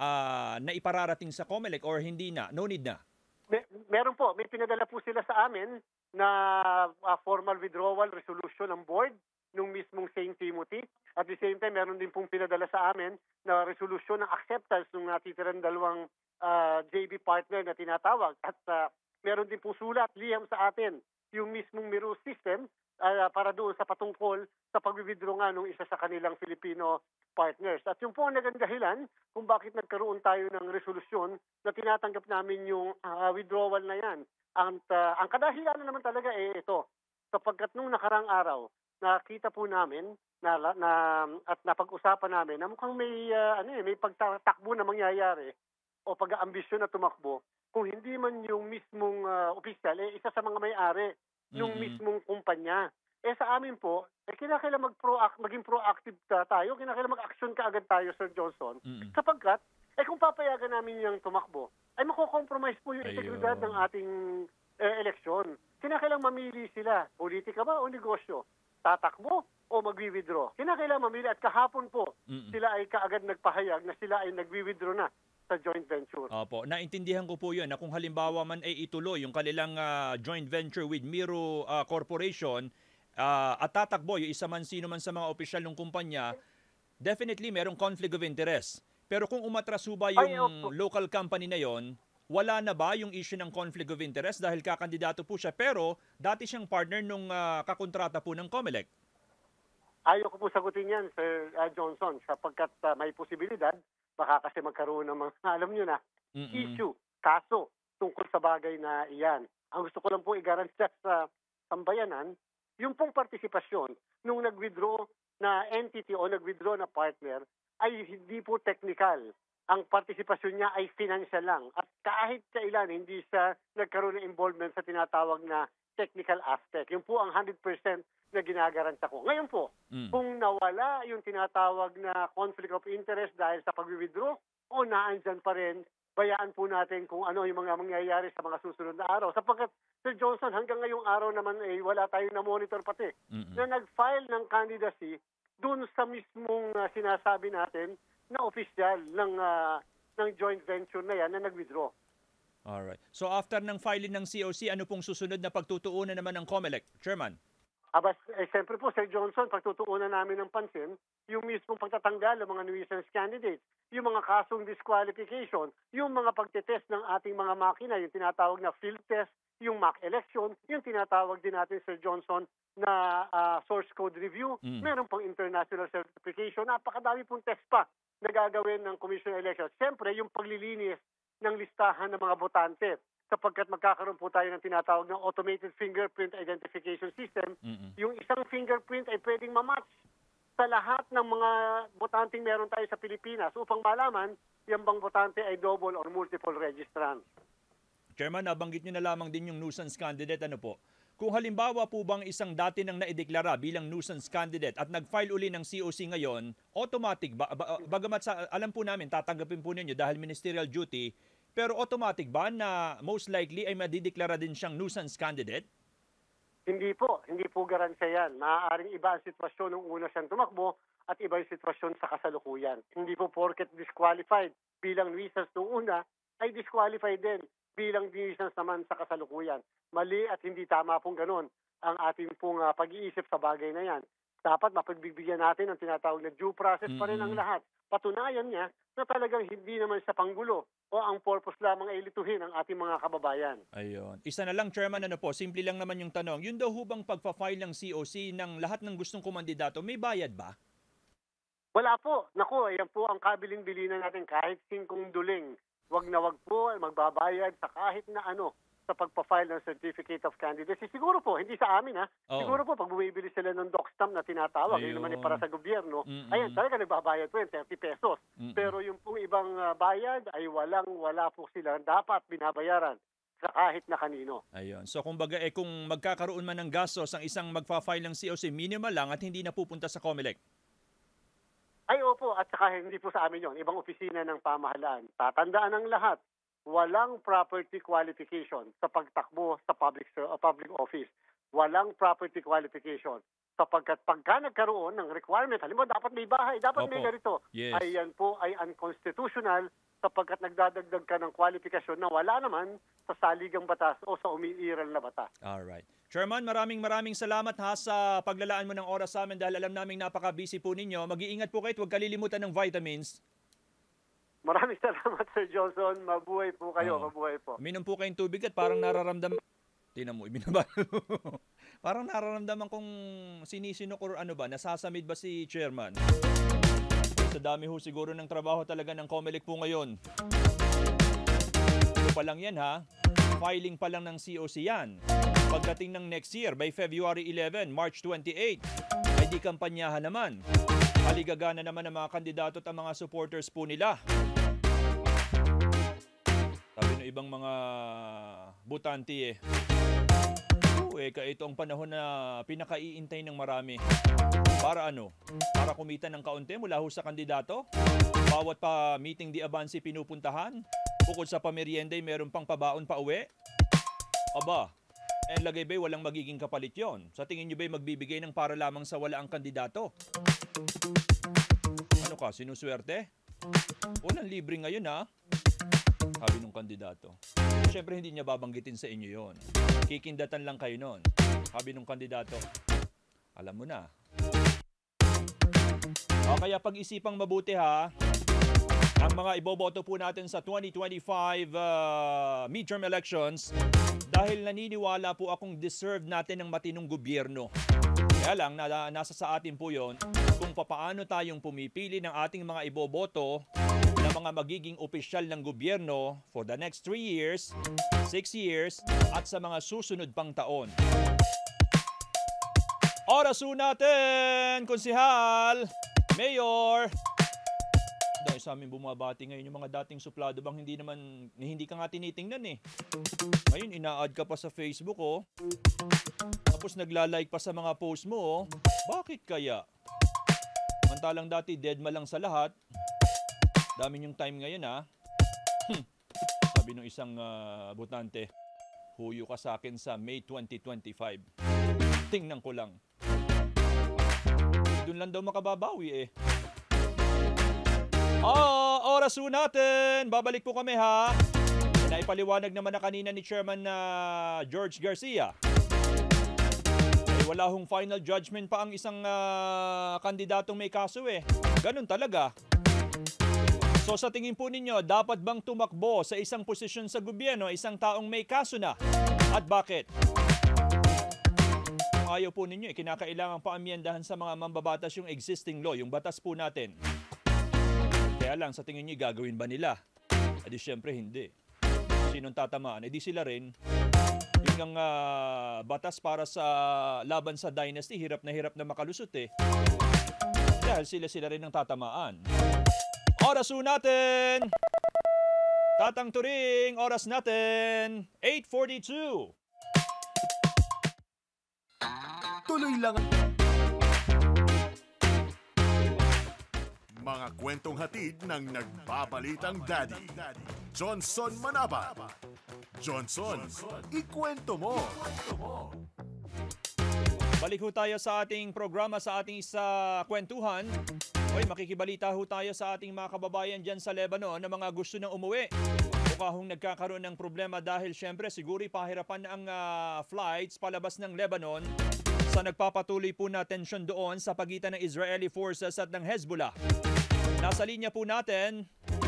na ipararating sa COMELEC or hindi na? No need na? Meron po. May pinadala po sila sa amin na formal withdrawal resolution ng board nung mismong St. Timothy. At the same time, meron din pong pinadala sa amin na resolution ng acceptance ng natitirang dalawang JV partner na tinatawag. At meron din pong sulat, liham sa atin, yung mismong Miro system para doon sa patungkol sa pag-withdraw nga nung isa sa kanilang Filipino partners. At yung po ang naging dahilan kung bakit nagkaroon tayo ng resolusyon na tinatanggap namin yung withdrawal na yan. Ang kadahilan naman talaga ito. Sapagkat nung nakarang araw, nakita po namin at napag-usapan namin na mukhang may pagtatakbo na mangyayari o pag-aambisyon na tumakbo kung hindi man yung mismong opisyal, isa sa mga may-ari ng mismong kumpanya. Sa amin po, kinakailangan maging proactive tayo, kinakailangan mag-action kaagad tayo, Sir Johnson, sapagkat kung papayagan namin yung tumakbo, ay mako-compromise po yung integridad ng ating eleksyon. Kinakailangan mamili sila, politika ba o negosyo? Tatakbo o magwi-withdraw? Kinakailangan mamili at kahapon po, sila ay kaagad nagpahayag na sila ay nagwi-withdraw na sa joint venture. Opo, naintindihan ko po yun na kung halimbawa man ay ituloy yung kanilang joint venture with Miro Corporation at tatakbo yung isa man sino man sa mga opisyal ng kumpanya, definitely merong conflict of interest. Pero kung umatras ba yung local company na yon, wala na ba yung issue ng conflict of interest dahil kakandidato po siya pero dati siyang partner nung kakontrata po ng COMELEC? Ayaw ko po sagutin yan, Sir Johnson, sapagkat may posibilidad baka kasi magkaroon ng mga, alam nyo na, issue, kaso tungkol sa bagay na iyan. Ang gusto ko lang po i-garantiya sa sambayanan, yung pong partisipasyon nung nag-withdraw na entity o nag-withdraw na partner ay hindi po technical. Ang partisipasyon niya ay financial lang. At kahit kailan hindi siya nagkaroon ng involvement sa tinatawag na technical aspect. Yung po ang 100% na ginagaranta ko. Ngayon po, kung nawala yung tinatawag na conflict of interest dahil sa pag-withdraw o naandyan pa rin, bayaan po natin kung ano yung mga mangyayari sa mga susunod na araw. Sapagkat, Sir Johnson, hanggang ngayong araw naman wala tayong na-monitor pati na nag-file ng candidacy dun sa mismong sinasabi natin na opisyal ng joint venture na yan na nag-withdraw. Alright. So after ng filing ng COC, ano pong susunod na pagtutuunan naman ng COMELEC, Chairman? Siyempre po, Sir Johnson, pagtutuunan namin ng pansin, yung mismong pagtatanggal ng mga nuisance candidates, yung mga kasong disqualification, yung mga pagtetest ng ating mga makina, yung tinatawag na field test, yung mock election, yung tinatawag din natin, Sir Johnson, na source code review, meron pang international certification, napakadami pong test pa na gagawin ng Commission on Elections. Siyempre, yung paglilinis ng listahan ng mga botante, sapagkat magkakaroon po tayo ng tinatawag na automated fingerprint identification system, yung isang fingerprint ay pwedeng mamatch sa lahat ng mga botanteng meron tayo sa Pilipinas upang malaman yung bang botante ay double or multiple registrant. Chairman, nabanggit nyo na lamang din yung nuisance candidate. Ano po? Kung halimbawa po bang isang dati nang naideklara bilang nuisance candidate at nag-file uli ng COC ngayon, automatic ba? Bagamat alam po namin, tatanggapin po ninyo dahil ministerial duty, pero automatic ba na most likely ay madideklara din siyang nuisance candidate? Hindi po garansya yan. Maaaring iba ang sitwasyon nung una siyang tumakbo at iba yung sitwasyon sa kasalukuyan. Hindi po porket disqualified bilang nuisance nung una, ay disqualified din bilang nuisance naman sa kasalukuyan. Mali at hindi tama pong ganun ang ating pong pag-iisip sa bagay na yan. Dapat mapagbibigyan natin ang tinatawag na due process pa rin ang lahat. Patunayan niya na talagang hindi naman sa panggulo o ang purpose lamang ay lituhin ang ating mga kababayan. Ayun. Isa na lang, Chairman, ano po, simple lang naman yung tanong. Yun daw hubang pagpa-file ng COC ng lahat ng gustong kumandidato, may bayad ba? Wala po. Naku, yan po ang kabilin-bilinan natin kahit 5 duling. Wag na wag po magbabayad sa kahit na ano sa pagpa-file ng Certificate of Candidacy. Siguro po, hindi sa amin siguro po pag bumibili sila ng doc stamp na tinatawag, yun naman para sa gobyerno, ayan, talaga nagbabayad po yung 30 pesos. Pero yung pong ibang bayad ay wala po sila dapat binabayaran sa kahit na kanino. Ayun. So kumbaga kung magkakaroon man ng gastos ang isang magpa-file ng COC, minimal lang at hindi na pupunta sa COMELEC. Ay opo, at saka hindi po sa amin yon, ibang opisina ng pamahalaan. Tatandaan ng lahat, walang property qualification sa pagtakbo sa public office. Walang property qualification sapagkat pagka nagkaroon ng requirement, halimbawa dapat may bahay, dapat may ganito, ay yan po ay unconstitutional sapagkat nagdadagdag ka ng kwalifikasyon na wala naman sa saligang batas o sa umiiral na batas. Alright. Chairman, maraming salamat sa paglalaan mo ng oras sa amin dahil alam naming napaka-busy po ninyo. Mag-iingat po kayo at huwag kalilimutan ng vitamins. Maraming salamat, Sir Johnson. Mabuhay po kayo, mabuhay po. Uminom po kayong tubig at parang nararamdaman... Tingnan mo, ibinaba. Parang nararamdaman kong sinisinok or ano ba, nasasamid ba si Chairman? Sa dami ho siguro ng trabaho talaga ng COMELEC po ngayon. Ito pa lang yan ha. Filing pa lang ng COC yan. Pagdating ng next year, by February 11, March 28, ay di kampanyahan naman. Haligagana naman ang mga kandidato at ang mga supporters po nila. Sabi ng ibang mga butante ito ang panahon na pinakaiintay ng marami. Para ano? Para kumita ng kaunti mula ho sa kandidato? Bawat pa meeting di abansi pinupuntahan? Bukod sa pamerienda ay meron pang pabaon pa uwi? Aba, lagay ba'y walang magiging kapalit yon? Sa tingin nyo ba'y magbibigay ng para lamang sa wala ang kandidato? Ano ka, sinuswerte? Walang libre ngayon ha? Sabi nung kandidato. Siyempre hindi niya babanggitin sa inyo yon. Kikindatan lang kayo nun. Sabi nung kandidato, alam mo na. Kaya pag-isipang mabuti ha, ang mga iboboto po natin sa 2025 midterm elections dahil naniniwala po akong deserve natin ng matinong gobyerno. Kaya lang, nasa sa atin po yon kung papaano tayong pumipili ng ating mga iboboto na mga magiging opisyal ng gobyerno for the next 3 years, 6 years, at sa mga susunod pang taon. Orasun natin, konsehal, mayor. Dahil sa amin bumabati ngayon yung mga dating suplado bang hindi ka nga tinitingnan eh. Ngayon ina-add ka pa sa Facebook Tapos nagla-like pa sa mga post mo Bakit kaya? Mantalang dati deadma lang sa lahat. Dami yung time ngayon Sabi ng isang botante, huyo ka sa akin sa May 2025. Tingnan ko lang. Doon lang daw makababawi Orasun natin. Babalik po kami ha. Naipaliwanag naman na kanina ni Chairman George Garcia. wala hong final judgment pa ang isang kandidatong may kaso eh. Ganun talaga. So sa tingin po ninyo, dapat bang tumakbo sa isang posisyon sa gobyerno isang taong may kaso na? At bakit? Kung ayaw po ninyo, kinakailangan pa amyendahan sa mga mambabatas yung existing law, yung batas po natin. Kaya lang, sa tingin nyo, gagawin ba nila? Di syempre hindi. Sinong tatamaan? Di sila rin. Yung batas para sa laban sa dynasty, hirap na makalusot eh. Dahil sila rin ang tatamaan. Oras po natin! Tatang Turing, oras natin, 8:42. Tuloy lang mga kwentong hatid ng nagbabalitang daddy. Johnson Manaba. Johnson, ikwento mo. Balik ho tayo sa ating programa, sa ating isa kwentuhan. Hoy, makikibalita ho tayo sa ating mga kababayan dyan sa Lebanon na mga gusto nang umuwi. Mukha hong nagkakaroon ng problema dahil syempre siguro pahirapan ang flights palabas ng Lebanon sa nagpapatuloy po na tensyon doon sa pagitan ng Israeli forces at ng Hezbollah. Nasa linya po natin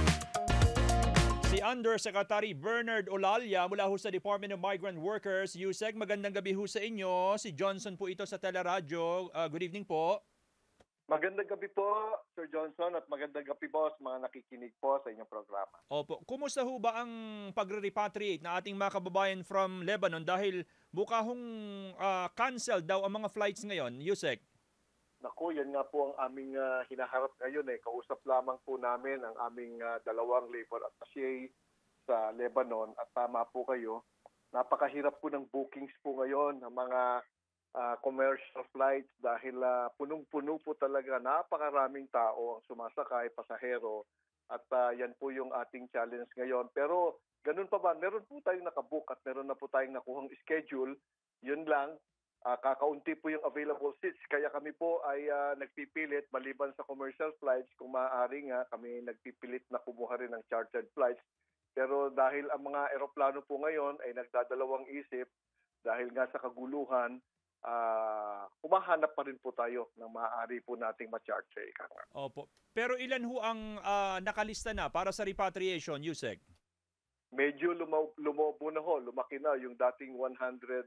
si Undersecretary Bernard Olalia mula ho sa Department of Migrant Workers. USEC, magandang gabi ho sa inyo. Si Johnson po ito sa Teleradyo. Good evening po. Magandang gabi po, Sir Johnson, at magandang gabi po sa mga nakikinig po sa inyong programa. Opo. Kumusta ho ba ang pagre-repatriate na ating mga kababayan from Lebanon dahil mukha hong cancel daw ang mga flights ngayon, Yusek? Naku, yan nga po ang aming hinaharap ngayon. Kausap lamang po namin ang aming dalawang labor attaché sa Lebanon at tama po kayo. Napakahirap po ng bookings po ngayon ng mga commercial flights dahil punong-puno po talaga, napakaraming tao ang sumasakay, pasahero, at yan po yung ating challenge ngayon. Pero ganun pa ba, meron po tayong nakabook at meron na po tayong nakuhang schedule. Yun lang, kakaunti po yung available seats. Kaya kami po ay nagpipilit, maliban sa commercial flights, kung maaari nga, kami nagpipilit na kumuha rin ng chartered flights. Pero dahil ang mga eroplano po ngayon ay nagdadalawang isip, dahil nga sa kaguluhan, humahanap pa rin po tayo ng maaari po nating ma-charge. Opo. Pero ilan ho ang nakalista na para sa repatriation, Yusek? Medyo lumobo na ho. Lumaki na yung dating 111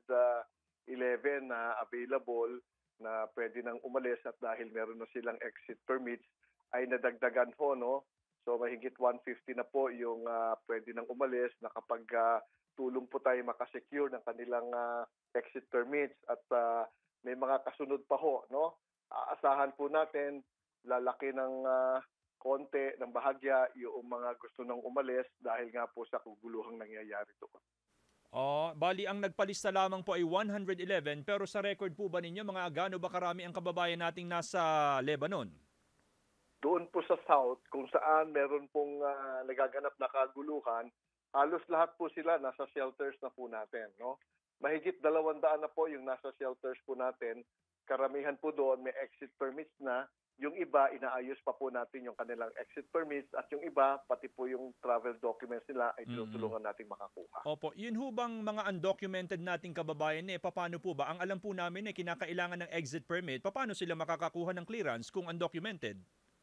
na available na pwede nang umalis at dahil meron na silang exit permits ay nadagdagan ho, no? So mahigit 150 na po yung pwede nang umalis na kapag tulong po tayo makasecure ng kanilang exit permits at may mga kasunod pa ho, no? Aasahan po natin lalaki ng konti ng bahagya yung mga gusto nang umalis dahil nga po sa kaguluhang nangyayari doon. Bali ang nagpalista lamang po ay 111 pero sa record po ba ninyo mga gaano ba karami ang kababayan nating nasa Lebanon? Doon po sa south kung saan meron pong nagaganap na kaguluhan, halos lahat po sila nasa shelters na po natin, no? Mahigit 200 na po yung nasa shelters po natin. Karamihan po doon may exit permits na. Yung iba, inaayos pa po natin yung kanilang exit permits at yung iba, pati po yung travel documents nila ay tinutulungan natin makakuha. Opo, yun ho bang mga undocumented nating kababayan paano po ba? Ang alam po namin kinakailangan ng exit permit. Paano sila makakakuha ng clearance kung undocumented?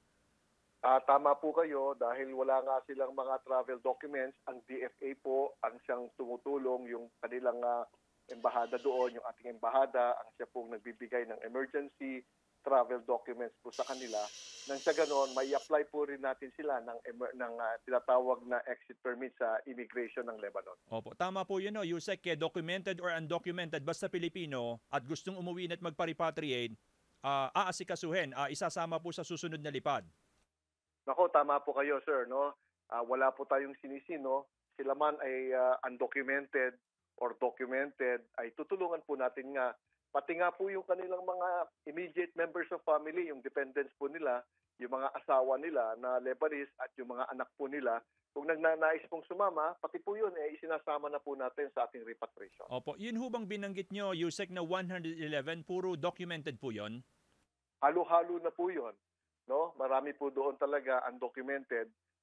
Tama po kayo dahil wala nga silang mga travel documents. Ang DFA po ang siyang tumutulong, yung kanilang embahada doon, yung ating embahada, ang siya pong nagbibigay ng emergency travel documents po sa kanila. Nang sa ganon, may apply po rin natin sila ng tinatawag na exit permit sa immigration ng Lebanon. Opo, tama po yun, Yusek, documented or undocumented, basta Pilipino at gustong umuwi at magpa-repatriate, aasikasuhin, isasama po sa susunod na lipad. Nako, tama po kayo, sir, no? Wala po tayong sinisino. Sila man ay undocumented or documented, ay tutulungan po natin nga. Pati nga po yung kanilang mga immediate members of family, yung dependents po nila, yung mga asawa nila na Lebanese at yung mga anak po nila, kung nagnanais pong sumama, pati po yun isinasama na po natin sa ating repatriation. Opo, yun ho bang binanggit nyo, Yusek, na 111, puro documented po yun? Halo-halo na po yun. No? Marami po doon talaga undocumented.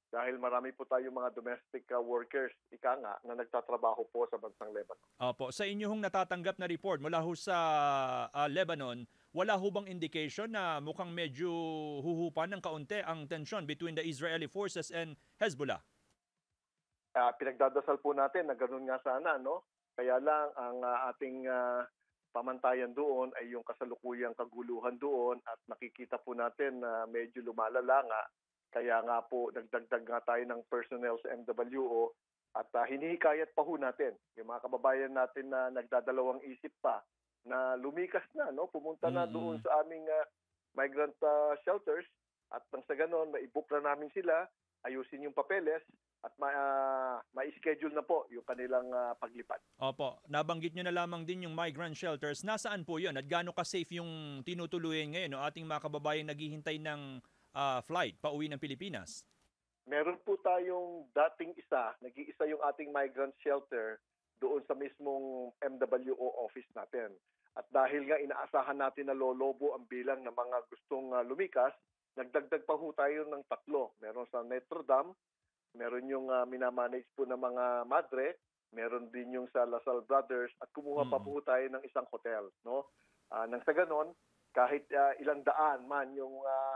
dahil marami po tayong mga domestic workers, ika nga, na nagtatrabaho po sa bansang Lebanon. Opo, sa inyong natatanggap na report mula ho sa Lebanon, wala ho bang indication na mukhang medyo huhupan ng kaunti ang tension between the Israeli forces and Hezbollah? Pinagdadasal po natin na ganoon nga sana, no? Kaya lang ang ating pamantayan doon ay yung kasalukuyang kaguluhan doon at nakikita po natin na medyo lumalala nga. Kaya nga po nagdagdag nga tayo ng personnel sa MWO at hinihikayat pa ho natin yung mga kababayan natin na nagdadalawang isip pa na lumikas na, no? Pumunta na doon sa aming migrant shelters at nang sa ganon ma-book na namin sila, ayusin yung papeles at ma-schedule na po yung kanilang paglipad. Opo, nabanggit nyo na lamang din yung migrant shelters. Nasaan po yun at gaano ka-safe yung tinutuluyan ngayon no? Ating mga kababayang naghihintay ng flight pauwi ng Pilipinas? Meron po tayong dating nag-iisa yung ating migrant shelter doon sa mismong MWO office natin. At dahil nga inaasahan natin na lolobo ang bilang ng mga gustong lumikas, nagdagdag pa ho tayo ng 3. Meron sa Notre Dame, meron yung minamanage po ng mga madre, meron din yung sa LaSalle Brothers at kumuha pa po tayo ng isang hotel. No? Nang sa ganon, kahit ilang daan man yung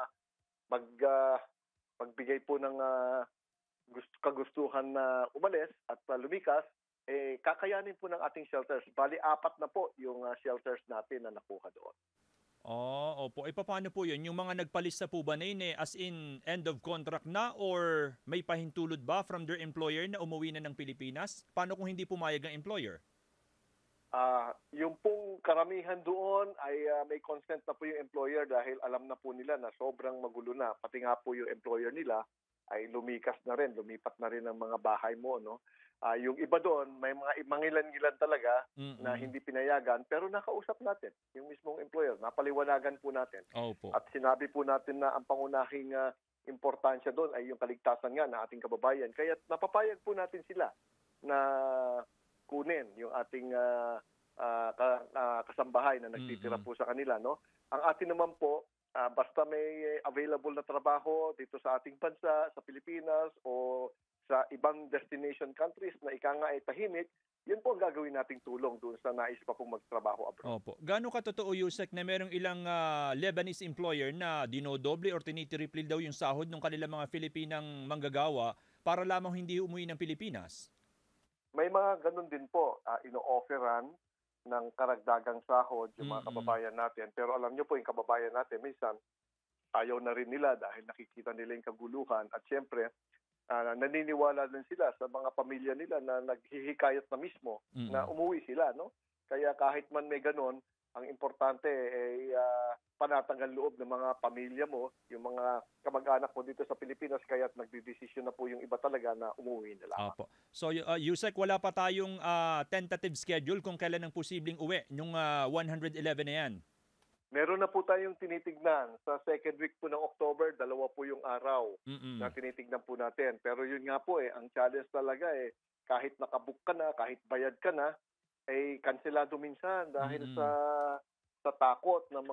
magbigay po ng kagustuhan na umalis at lumikas, kakayanin po ng ating shelters. Bali, 4 na po yung shelters natin na nakuha doon. Opo. Paano po yun? Yung mga nagpalista po ba na yun as in end of contract na or may pahintulot ba from their employer na umuwi na ng Pilipinas? Paano kung hindi pumayag ang employer? Yung pong karamihan doon ay may consent na po yung employer dahil alam na po nila na sobrang magulo na. Pati nga po yung employer nila ay lumikas na rin, lumipat na rin ang mga bahay mo, no? Yung iba doon, may mga mangilan-ngilan talaga na hindi pinayagan, pero nakausap natin yung mismong employer. Napaliwanagan po natin. Opo. At sinabi po natin na ang pangunahing importansya doon ay yung kaligtasan nga ng ating kababayan. Kaya napapayag po natin sila na kunin yung ating kasambahay na nagtitira po sa kanila. No? Ang atin naman po, basta may available na trabaho dito sa ating bansa, sa Pilipinas o sa ibang destination countries na ika nga ay tahimik, yun po ang gagawin nating tulong doon sa nais pa pong magtrabaho abroad. Opo. Gaano katotoo, Yusek, na merong ilang Lebanese employer na dinodoble or tinitriple daw yung sahod ng kanilang mga Filipinang manggagawa para lamang hindi umuwi ng Pilipinas? May mga ganun din po, ino-offeran ng karagdagang sahod yung mga kababayan natin. Pero alam nyo po, yung kababayan natin, minsan ayaw na rin nila dahil nakikita nila yung kaguluhan. At syempre, naniniwala din sila sa mga pamilya nila na naghihikayat na mismo na umuwi sila. No? Kaya kahit man may ganun, ang importante ay panatang ang loob ng mga pamilya mo, yung mga kamag-anak mo dito sa Pilipinas, kaya't nagdidesisyon na po yung iba talaga na umuwi na lang. Opo. So, Yusek, wala pa tayong tentative schedule kung kailan ang posibleng uwi, yung 111 na yan? Meron na po tayong tinitignan. Sa second week po ng October, 2 po yung araw na tinitignan po natin. Pero yun nga po ang challenge talaga kahit nakabook ka na, kahit bayad ka na, kanselado minsan dahil sa takot ng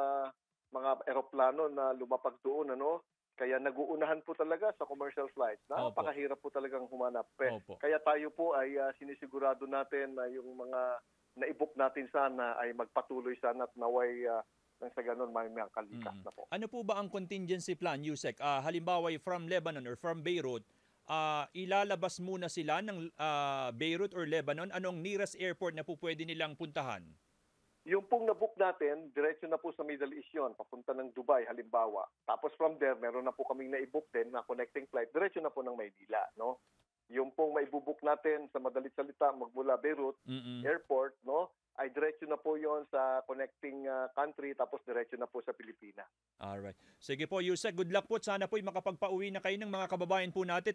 mga eroplano na lumapag doon, ano? Kaya nag-uunahan po talaga sa commercial flights. Napakahirap po talagang humanap. Kaya tayo po ay sinisigurado natin na yung mga na-book natin sana ay magpatuloy sana at naway nang sa ganun may kalikas na po. Ano po ba ang contingency plan, Yusek? Halimbawa from Lebanon or from Beirut, ilalabas muna sila ng Beirut or Lebanon? Anong nearest airport na po pwede nilang puntahan? Yung pong na-book natin, diretso na po sa Middle East yun, papunta ng Dubai halimbawa. Tapos from there, meron na po kaming na-book din na connecting flight, diretso na po ng Maynila, no? Yung pong maibubuk natin sa madalit salita magmula Beirut Airport, no, ay diretso na po yon sa connecting country tapos diretso na po sa Pilipinas. Alright. Sige po, Yusek, good luck po. Sana po makapagpauwi na kayo ng mga kababayan po natin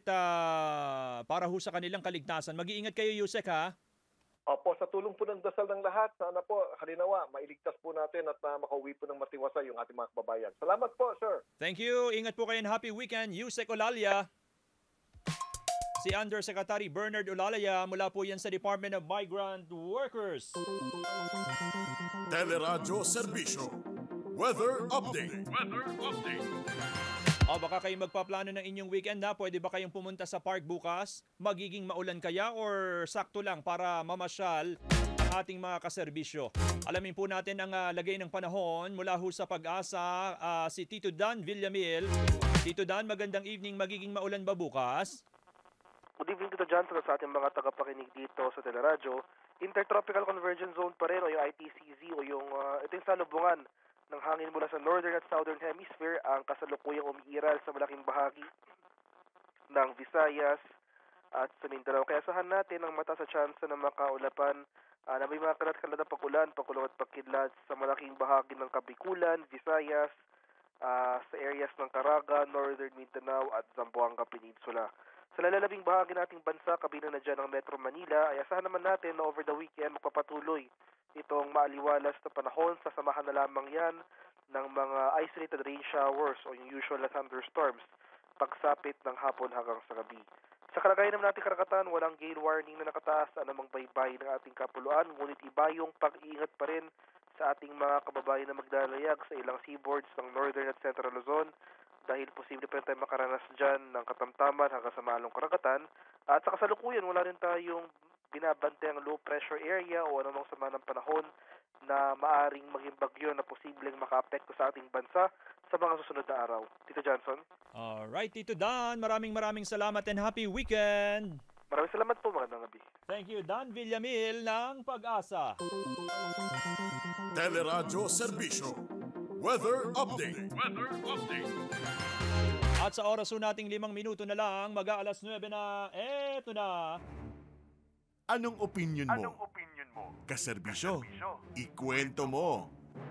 para ho sa kanilang kaligtasan. Mag-iingat kayo, Yusek, ha? Opo, sa tulong po ng dasal ng lahat, sana po, halinawa, mailigtas po natin at makauwi po ng matiwasay yung ating mga kababayan. Salamat po, sir. Thank you. Ingat po kayo and happy weekend. Yusek Olalia. Si Undersecretary Bernard Olalaya mula po yan sa Department of Migrant Workers. Teleradyo Serbisyo. Weather Update. Baka kayo magpaplano ng inyong weekend na. Pwede ba kayong pumunta sa park bukas? Magiging maulan kaya or sakto lang para mamasyal ang ating mga kaserbisyo? Alamin po natin ang lagay ng panahon mula ho sa Pag-asa, si Tito Dan Villamil. Tito Dan, magandang evening. Magiging maulan ba bukas? Good evening to Johnson at sa ating mga tagapakinig dito sa Teleradyo. Intertropical Convergence Zone pa rin o yung ITCZ o yung ito yung salubungan ng hangin mula sa Northern at Southern Hemisphere ang kasalukuyang umiiral sa malaking bahagi ng Visayas at sa Mindanao. Kaya asahan natin ang mataas sa tsansa ng makaulapan na may mga kalat-kalat na pag-ulan, pagkulong at pagkidlat sa malaking bahagi ng Kabikulan, Visayas, sa areas ng Caraga, Northern Mindanao at Zamboanga Peninsula. Sa lalalabing bahagi nating bansa, kabilang na dyan ng Metro Manila, ay asahan naman natin na over the weekend magpapatuloy itong maaliwalas na panahon. Sasamahan na lamang yan ng mga isolated rain showers o yung usual na thunderstorms pagsapit ng hapon hanggang sa gabi. Sa kalagayan naman nating karagatan, walang gale warning na nakataas sa anumang baybay ng ating kapuluan, ngunit iba yung pag-iingat pa rin sa ating mga kababayan na maglalayag sa ilang seaboards ng Northern at Central Luzon dahil posible pa rin tayo makaranas dyan ng katamtaman hanggang sa maalong karagatan. At sa kasalukuyan, wala rin tayong binabante ang low pressure area o anumang sama ng panahon na maaring maging bagyo na posibleng makaapekto sa ating bansa sa mga susunod na araw. Tito Johnson? Alright, Tito Dan. Maraming salamat and happy weekend. Maraming salamat po, magandang gabi. Thank you, Dan Villamil ng Pag-asa. Teleradyo Serbisyo. Weather Update. At sa oras nating 5 minuto na lang, mag-aalas 9 na, eto na. Anong opinion mo? Kaserbisyo. Ikwento mo.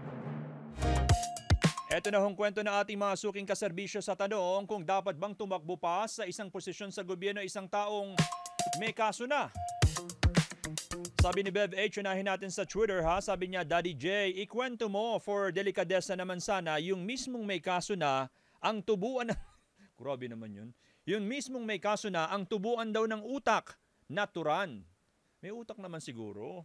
Eto na hong kwento na ating mga suking kaserbisyo sa tanong kung dapat bang tumakbo pa sa isang posisyon sa gobyerno isang taong may kaso na. Sabi ni Bev H, unahin natin sa Twitter ha. Sabi niya, Daddy J, ikwento mo for delikadesa naman sana yung mismong may kaso na ang tubuan na... Grabe naman yun. Yung mismong may kaso na ang tubuan daw ng utak na Turan. May utak naman siguro.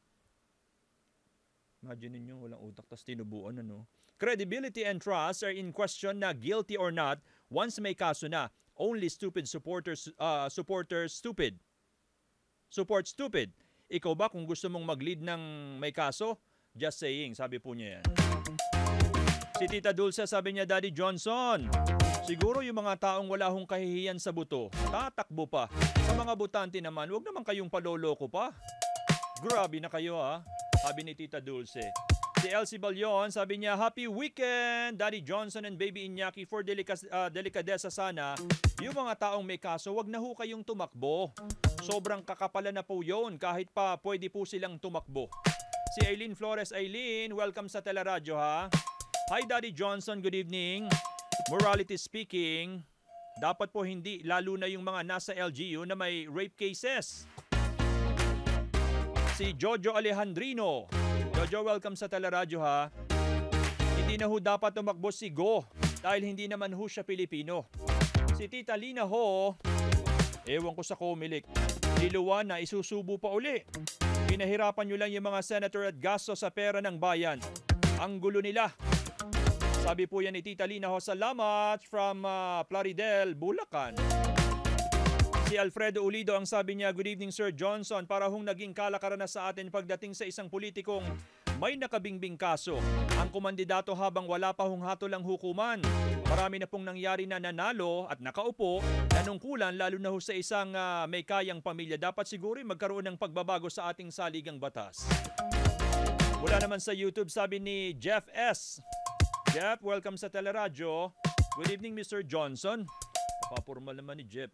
Imagine ninyo, walang utak tas tinubuan ano. Credibility and trust are in question na guilty or not once may kaso na. Only stupid supporters stupid. Support stupid. Ikaw ba kung gusto mong mag-lead ng may kaso? Just saying, sabi po niya yan. Si Tita Dulce sabi niya, Daddy Johnson, siguro yung mga taong wala hong kahihiyan sa buto, tatakbo pa. Sa mga butante naman, wag naman kayong paloloko pa. Grabe na kayo ha, sabi ni Tita Dulce. Si Elsie Balyon, sabi niya, Happy weekend, Daddy Johnson and Baby Iñaki. For delikadesa sana, yung mga taong may kaso, wag na ho kayong tumakbo. Sobrang kakapala na po yun, kahit pa pwede po silang tumakbo. Si Aileen Flores, Aileen, welcome sa Teleradyo ha. Hi Daddy Johnson, good evening. Morality speaking, dapat po hindi, lalo na yung mga nasa LGU na may rape cases. Si Jojo Alejandrino, Jojo, welcome sa Teleradyo ha. Hindi na ho dapat tumakbo si Go dahil hindi naman ho siya Pilipino. Si Tita Lina ho, ewan ko sa Comelec, Liluwan na isusubo pa uli. Pinahirapan nyo lang yung mga senator at gasto sa pera ng bayan. Ang gulo nila. Sabi po yan ni Tita Lina ho, salamat from Plaridel, Bulacan. Si Alfredo Ulido ang sabi niya, good evening Sir Johnson, para hong naging kalakaran na sa atin pagdating sa isang politikong may nakabingbing kaso. Ang kumandidato habang wala pa hong hatulang hukuman. Marami na pong nangyari na nanalo at nakaupo, nanungkulan lalo na ho sa isang may kayang pamilya. Dapat siguro magkaroon ng pagbabago sa ating saligang batas. Wala naman sa YouTube, sabi ni Jeff S. Jeff, welcome sa Teleradyo. Good evening Mr. Johnson. Papapurmal naman ni Jeff.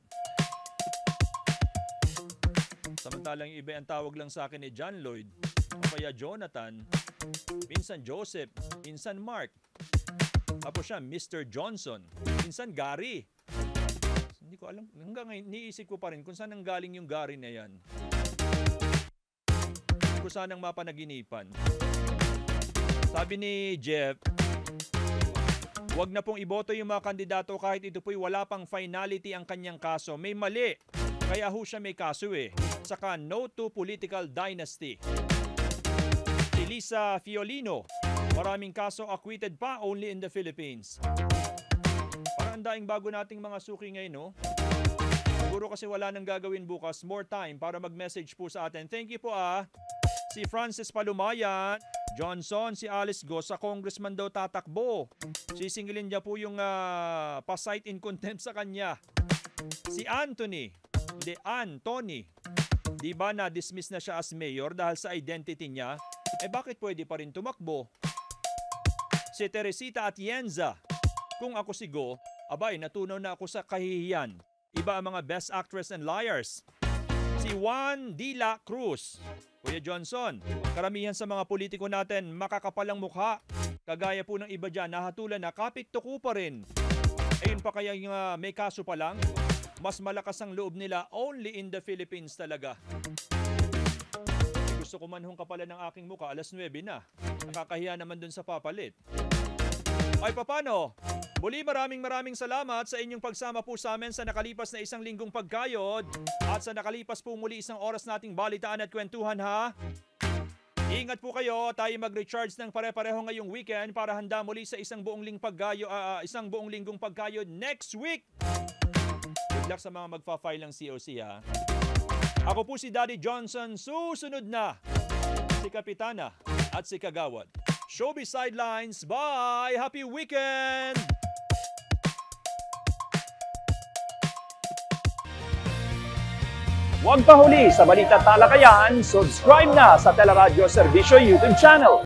Samantalang yung iba ang tawag lang sa akin ni John Lloyd, o kaya Jonathan, minsan Joseph, minsan Mark. Tapos siya, Mr. Johnson, minsan Gary. Hindi ko alam, hanggang ngayon, niisip ko pa rin kung saan nanggaling yung Gary na yan. Kung saan ang mapanaginipan. Sabi ni Jeff, wag na pong iboto yung mga kandidato kahit ito po'y wala pang finality ang kanyang kaso. May mali. Kaya ho siya may kaso eh. Saka no to political dynasty. Si Lisa Fiolino, maraming kaso acquitted pa only in the Philippines. Parang ang daing bago nating mga suki ngayon, no? Siguro kasi wala nang gagawin bukas. More time para mag-message po sa atin. Thank you po Si Francis Palumayan, Johnson, si Alice Go sa congressman daw tatakbo. Sisingilin niya po yung pa-cite in contempt sa kanya. Si Anthony, di ba na-dismiss na siya as mayor dahil sa identity niya? Bakit pwede pa rin tumakbo? Si Teresita Atienza, kung ako si Go, natunaw na ako sa kahihiyan. Iba ang mga best actress and liars. Si Juan Dila Cruz, Kuya Johnson, karamihan sa mga politiko natin makakapalang mukha. Kagaya po ng iba dyan, nahatulan na kapit tuko pa rin. Ayun pa kaya yung may kaso pa lang? Mas malakas ang loob nila only in the Philippines talaga. Gusto ko manhong kapalan ng aking mukha, alas 9 na. Nakakahiya naman dun sa papalit. Ay papano? Muli maraming salamat sa inyong pagsama po sa amin sa nakalipas na isang linggong pagkayod at sa nakalipas po muli isang oras nating balitaan at kwentuhan ha. Ingat po kayo, tayo mag-recharge ng pare-pareho ngayong weekend para handa muli sa isang buong linggong pagkayod next week. Good luck sa mga magfa-file ng COC ha. Ako po si Daddy Johnson, susunod na si Kapitana at si Kagawad. Showbiz Sidelines, bye! Happy weekend! Huwag pahuli sa Balita Talakayan, subscribe na sa Teleradyo Serbisyo YouTube channel.